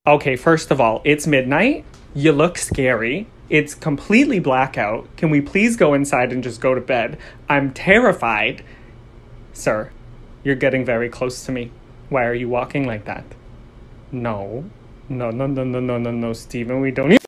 Okay, first of all, it's midnight. You look scary. It's completely blackout. Can we please go inside and just go to bed? I'm terrified. Sir, you're getting very close to me. Why are you walking like that? No. No, Stephen, we don't need